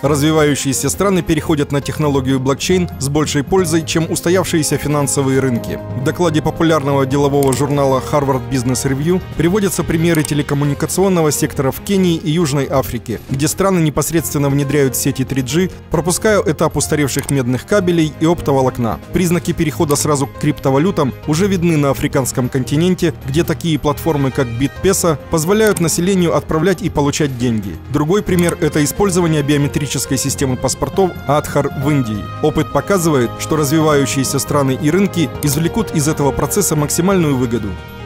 Развивающиеся страны переходят на технологию блокчейн с большей пользой, чем устоявшиеся финансовые рынки. В докладе популярного делового журнала Harvard Business Review приводятся примеры телекоммуникационного сектора в Кении и Южной Африке, где страны непосредственно внедряют сети 3G, пропуская этап устаревших медных кабелей и оптоволокна. Признаки перехода сразу к криптовалютам уже видны на африканском континенте, где такие платформы, как BitPesa, позволяют населению отправлять и получать деньги. Другой пример – это использование биометрической системы паспортов Aadhaar в Индии. Опыт показывает, что развивающиеся страны и рынки извлекут из этого процесса максимальную выгоду.